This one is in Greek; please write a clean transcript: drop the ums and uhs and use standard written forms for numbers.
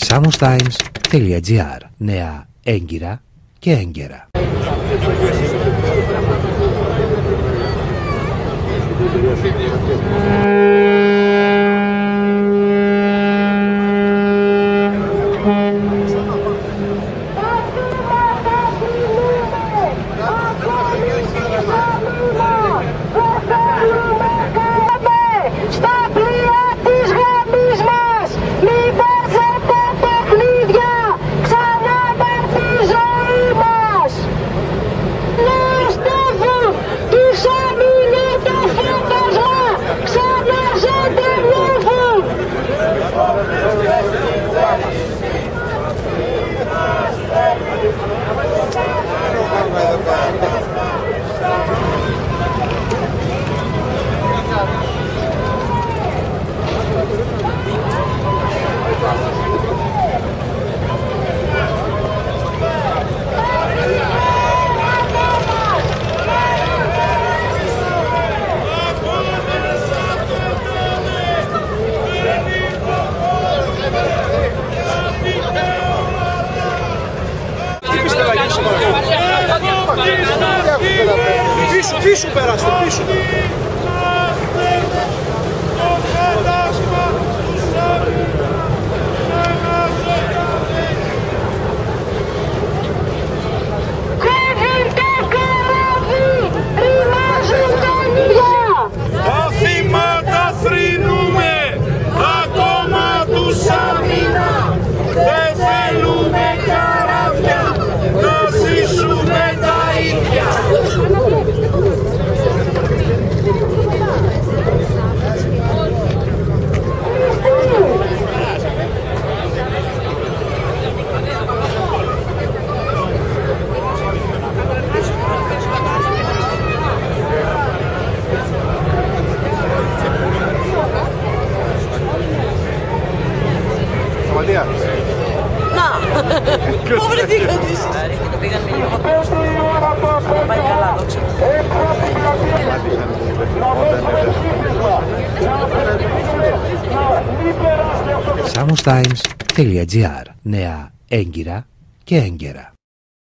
SamosTimes.gr. Νέα έγκυρα και έγκαιρα. Πίσω περάστε, πίσω. Τα θύματα θρηνούμε, ακόμα τους άμυνα. Δεν θέλουμε καράβια, να ζήσουμε τα ίδια. Να, πού βρεθήκατε εσείς? Το πήγαν λίγο. Πάει καλά, δόξα. SamosTimes.gr. Νέα έγκυρα και έγκαιρα.